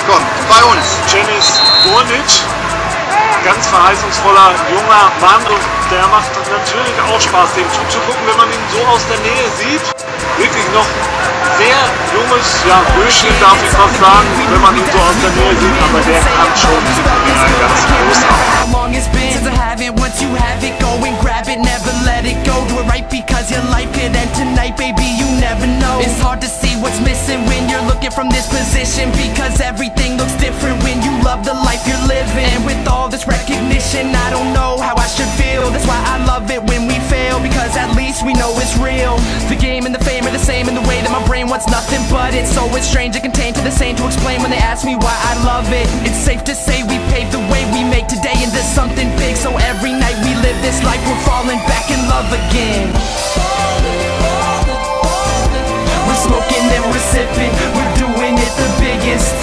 kommt bei uns. Cenis Burnic, ganz verheißungsvoller junger Mann, und der macht natürlich auch Spaß, dem zuzugucken, wenn man ihn so aus der Nähe sieht. Wirklich noch sehr junges, ja, Böschling darf ich fast sagen, wenn man ihn so aus der Nähe sieht, aber der kann schon ein ganz großartig. Once you have it, go and grab it, never let it go. Do it right because your life could end tonight, baby, you never know. It's hard to see what's missing when you're looking from this position, because everything looks different when you love the life you're living. And with all this recognition, I don't know how I should feel. That's why I love it when we fail, because at least we know it's real. The game and the fame are the same in the way that my brain wants nothing but it. So it's strange and contained to the same to explain when they ask me why I love it. It's safe to say we paved the way we make today into something big. So every night we live this life, we're falling back in love again. We're smoking and we're sipping, we're doing it the biggest.